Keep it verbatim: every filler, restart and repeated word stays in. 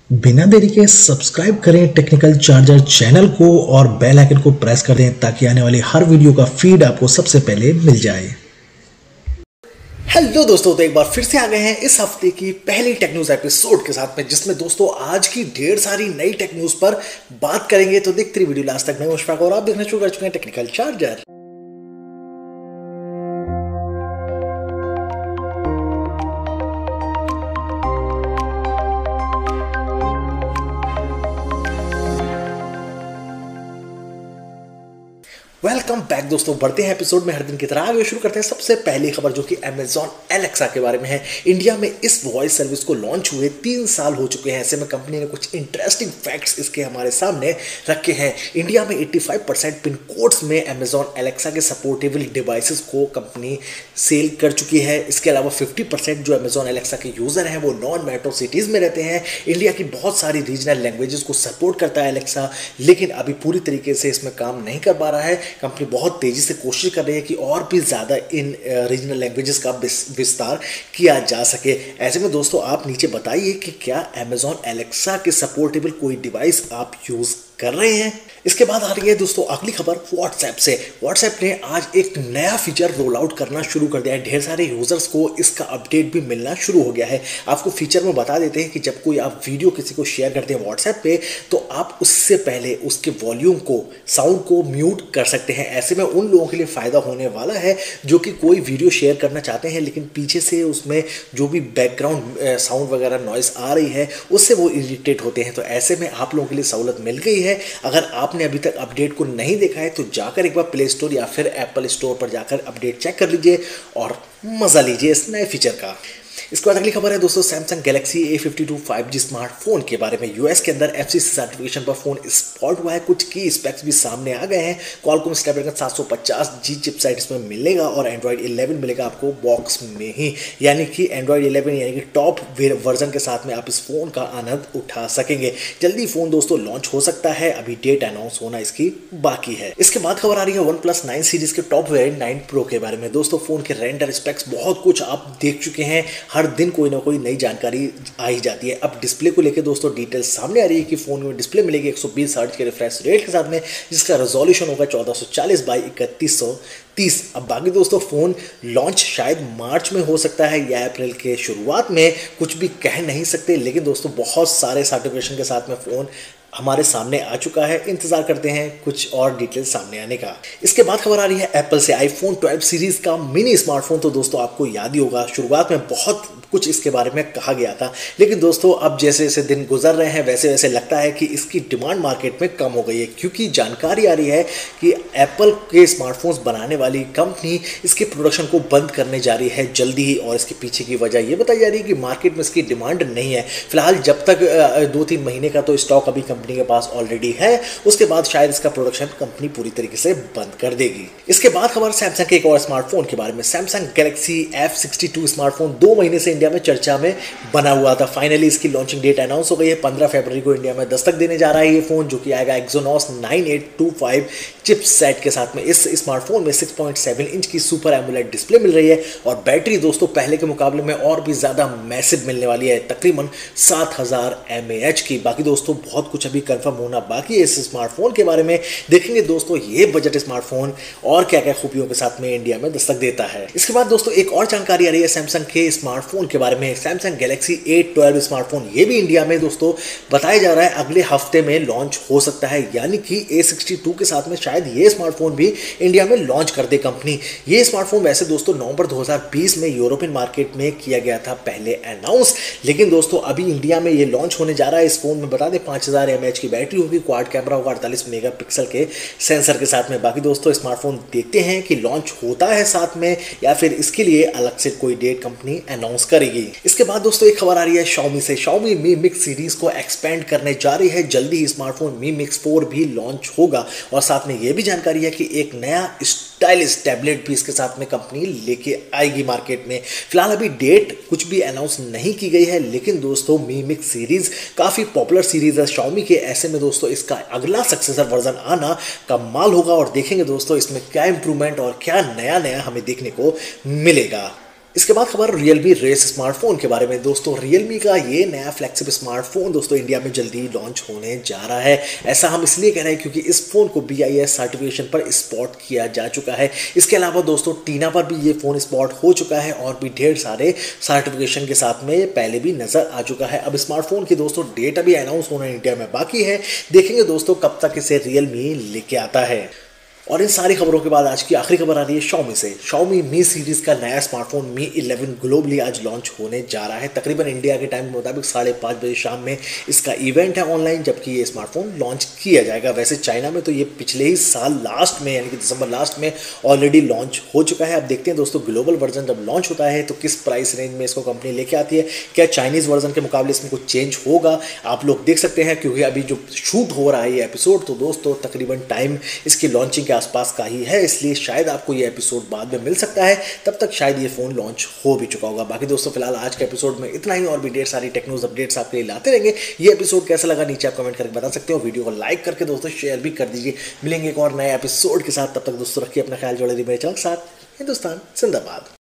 बिना देरी के सब्सक्राइब करें टेक्निकल चार्जर चैनल को और बेल आइकन को प्रेस कर दें ताकि आने वाली हर वीडियो का फीड आपको सबसे पहले मिल जाए। हेलो दोस्तों, तो एक बार फिर से आ गए हैं इस हफ्ते की पहली टेक न्यूज एपिसोड के साथ में, जिसमें दोस्तों आज की ढेर सारी नई टेक न्यूज पर बात करेंगे। तो देखते रहिए वीडियो लास्ट तक। मैं मुशफाक और आप देखना शुरू कर चुके हैं टेक्निकल चार्जर। वेलकम बैक दोस्तों, बढ़ते हैं एपिसोड में हर दिन की तरह आगे शुरू करते हैं। सबसे पहली खबर जो कि अमेजॉन एलेक्सा के बारे में है। इंडिया में इस वॉइस सर्विस को लॉन्च हुए तीन साल हो चुके हैं। ऐसे में कंपनी ने कुछ इंटरेस्टिंग फैक्ट्स इसके हमारे सामने रखे हैं। इंडिया में पचासी परसेंट पिन कोड्स में अमेजॉन एलेक्सा के सपोर्टेबल डिवाइसेस को कंपनी सेल कर चुकी है। इसके अलावा पचास परसेंट जो अमेजॉन एलेक्सा के यूजर हैं वो नॉन मेट्रो सिटीज में रहते हैं। इंडिया की बहुत सारी रीजनल लैंग्वेजेस को सपोर्ट करता है एलेक्सा, लेकिन अभी पूरी तरीके से इसमें काम नहीं कर पा रहा है। कंपनी बहुत तेजी से कोशिश कर रही है कि और भी ज़्यादा इन रीजनल लैंग्वेजेस का विस्तार किया जा सके। ऐसे में दोस्तों आप नीचे बताइए कि क्या अमेजॉन एलेक्सा के सपोर्टेबल कोई डिवाइस आप यूज़ कर रहे हैं। इसके बाद आ रही है दोस्तों अगली खबर व्हाट्सएप से। व्हाट्सएप ने आज एक नया फीचर रोल आउट करना शुरू कर दिया है। ढेर सारे यूजर्स को इसका अपडेट भी मिलना शुरू हो गया है। आपको फीचर में बता देते हैं कि जब कोई आप वीडियो किसी को शेयर करते हैं व्हाट्सएप पे, तो आप उससे पहले उसके वॉल्यूम को, साउंड को म्यूट कर सकते हैं। ऐसे में उन लोगों के लिए फायदा होने वाला है जो कि कोई वीडियो शेयर करना चाहते हैं, लेकिन पीछे से उसमें जो भी बैकग्राउंड साउंड वगैरह नॉइस आ रही है उससे वो इरिटेट होते हैं। तो ऐसे में आप लोगों के लिए सहूलत मिल गई है। अगर आपने अभी तक अपडेट को नहीं देखा है तो जाकर एक बार प्ले स्टोर या फिर एप्पल स्टोर पर जाकर अपडेट चेक कर लीजिए और मजा लीजिए इस नए फीचर का। इसके बाद अगली खबर है दोस्तों Samsung Galaxy A fifty two five G smartphone के बारे में। यूएस के अंदर एफसीसी सर्टिफिकेशन पर फोन स्पॉट हुआ है। कुछ की स्पेक्स भी सामने आ गए हैं। Qualcomm Snapdragon seven fifty G chipset इसमें मिलेगा और एंड्रॉइड इलेवन मिलेगा आपको बॉक्स में ही, यानी कि एंड्रॉइड इलेवन यानी कि टॉप वर्जन के साथ में आप इस फोन का आनंद उठा सकेंगे। जल्दी फोन दोस्तों लॉन्च हो सकता है, अभी डेट अनाउंस होना इसकी बाकी है। इसके बाद खबर आ रही है वन प्लस नाइन सीरीज के टॉप वेरिएंट नाइन प्रो के बारे में। दोस्तों फोन के रेंडर स्पेक्स बहुत कुछ आप देख चुके हैं। हर दिन कोई ना कोई नई जानकारी आ ही जाती है। अब डिस्प्ले को लेकर दोस्तों डिटेल्स सामने आ रही है कि फोन में डिस्प्ले मिलेगी एक सौ बीस हर्ट्ज के रिफ्रेश रेट के साथ में, जिसका रेजोल्यूशन होगा चौदह सौ चालीस बाई इकतीस सौ तीस। अब बाकी दोस्तों फोन लॉन्च शायद मार्च में हो सकता है या अप्रैल के शुरुआत में, कुछ भी कह नहीं सकते। लेकिन दोस्तों बहुत सारे सर्टिफिकेशन के साथ में फोन हमारे सामने आ चुका है। इंतजार करते हैं कुछ और डिटेल्स सामने आने का। इसके बाद खबर आ रही है एप्पल से। आईफोन ट्वेल्व सीरीज का मिनी स्मार्टफोन तो दोस्तों आपको याद ही होगा, शुरुआत में बहुत कुछ इसके बारे में कहा गया था, लेकिन दोस्तों अब जैसे जैसे दिन गुजर रहे हैं वैसे वैसे लगता है कि इसकी डिमांड मार्केट में कम हो गई है, क्योंकि जानकारी आ रही है कि एप्पल के स्मार्टफोन्स बनाने वाली कंपनी इसके प्रोडक्शन को बंद करने जा रही है जल्दी ही। और इसके पीछे की वजह ये बताई जा रही है कि मार्केट में इसकी डिमांड नहीं है फिलहाल। जब तक दो तीन महीने का तो स्टॉक अभी कंपनी के पास ऑलरेडी है, उसके बाद शायद इसका प्रोडक्शन कंपनी पूरी तरीके से बंद कर देगी। इसके बाद खबर सैमसंग के एक और स्मार्टफोन के बारे में। Samsung Galaxy F sixty two smartphone दो महीने से इंडिया में चर्चा में बना हुआ था। फाइनली इसकी लॉन्चिंग डेट अनाउंस हो गई है। पंद्रह फरवरी को इंडिया में दस्तक देने जा रहा है ये फोन, जो कि आएगा Exynos nine eight two five chipset के साथ में। इस स्मार्टफोन में सिक्स पॉइंट सेवन इंच की सुपर एमोलेड डिस्प्ले मिल रही है और बैटरी दोस्तों पहले के मुकाबले में और भी ज्यादा मैसिव मिलने वाली है, तकरीबन सात हज़ार एम ए एच की। बाकी दोस्तों बहुत कुछ अभी कंफर्म होना बाकी है इस स्मार्टफोन के बारे में। देखेंगे दोस्तों ये बजट स्मार्टफोन और क्या क्या खूबियों के साथ में इंडिया में दस्तक देता है। इसके बाद दोस्तों एक और जानकारी आ रही है सैमसंग के स्मार्टफोन के बारे में। Samsung Galaxy A twelve smartphone ये भी इंडिया में दोस्तों बताया जा रहा है अगले हफ्ते में लॉन्च हो सकता है, यानी कि ए सिक्सटी टू के साथ में शायद ये स्मार्टफोन भी इंडिया में लॉन्च कर दे कंपनी। ये स्मार्टफोन वैसे दोस्तों नवंबर दो हज़ार बीस में यूरोपियन मार्केट में किया गया था पहले अनाउंस, लेकिन दोस्तों अभी इंडिया में ये लॉन्च होने जा रहा है। इस फोन में बता दें पाँच हज़ार एम ए एच की बैटरी होगी, क्वाड कैमरा होगा, अड़तालीस मेगापिक्सल के सेंसर के साथ में। बाकी दोस्तों स्मार्टफोन देखते हैं कि लॉन्च होता है साथ में या फिर इसके लिए अलग से कोई डेट कंपनी अनाउंस करेगी। इसके बाद दोस्तों एक खबर आ रही है Xiaomi से। Xiaomi Mi Mix सीरीज को एक्सपेंड करने जा रही है। जल्दी ही स्मार्टफोन Mi Mix फोर भी लॉन्च होगा और साथ में यह भी जानकारी है कि एक नया स्टाइलिश टैबलेट भी इसके साथ में कंपनी लेके आएगी मार्केट में। फिलहाल अभी डेट कुछ भी अनाउंस नहीं की गई है, लेकिन दोस्तों Mi Mix सीरीज काफी पॉपुलर सीरीज है Xiaomi के। ऐसे में दोस्तों इसका अगला सक्सेसर वर्जन आना कमाल होगा और देखेंगे दोस्तों इसमें क्या इंप्रूवमेंट और क्या नया नया हमें देखने को मिलेगा। इसके बाद खबर Realme रेस स्मार्टफोन के बारे में। दोस्तों Realme का ये नया फ्लैगशिप स्मार्टफोन दोस्तों इंडिया में जल्दी ही लॉन्च होने जा रहा है। ऐसा हम इसलिए कह रहे हैं क्योंकि इस फोन को बी आई एस सर्टिफिकेशन पर स्पॉट किया जा चुका है। इसके अलावा दोस्तों टीना पर भी ये फोन स्पॉट हो चुका है और भी ढेर सारे सर्टिफिकेशन के साथ में ये पहले भी नजर आ चुका है। अब स्मार्टफोन की दोस्तों डेट अभी अनाउंस होना इंडिया में बाकी है, देखेंगे दोस्तों कब तक इसे Realme लेके आता है। और इन सारी खबरों के बाद आज की आखिरी खबर आ रही है Xiaomi से। Xiaomi Mi सीरीज का नया स्मार्टफोन Mi इलेवन ग्लोबली आज लॉन्च होने जा रहा है। तकरीबन इंडिया के टाइम के मुताबिक साढ़े पाँच बजे शाम में इसका इवेंट है ऑनलाइन, जबकि ये स्मार्टफोन लॉन्च किया जाएगा। वैसे चाइना में तो ये पिछले ही साल लास्ट में यानी कि दिसंबर लास्ट में ऑलरेडी लॉन्च हो चुका है। अब देखते हैं दोस्तों ग्लोबल वर्जन जब लॉन्च होता है तो किस प्राइस रेंज में इसको कंपनी लेके आती है। क्या चाइनीज़ वर्जन के मुकाबले इसमें कुछ चेंज होगा, आप लोग देख सकते हैं, क्योंकि अभी जो शूट हो रहा है ये एपिसोड तो दोस्तों तकरीबन टाइम इसकी लॉन्चिंग के आसपास का ही है, इसलिए शायद आपको ये एपिसोड बाद में मिल सकता है, तब तक शायद ये फोन लॉन्च हो भी चुका होगा। बाकी दोस्तों फिलहाल आज के एपिसोड में इतना ही, और भी ढेर सारी टेक्नोज अपडेट्स आपके लिए लाते रहेंगे। ये एपिसोड कैसा लगा नीचे आप कमेंट करके बता सकते हो। वीडियो को लाइक करके दोस्तों शेयर भी कर दीजिए। मिलेंगे एक और नए एपिसोड के साथ, तब तक दोस्तों रखिए अपना ख्याल, जोड़े रहिए मेरे चैनल के साथ। हिंदुस्तान जिंदाबाद।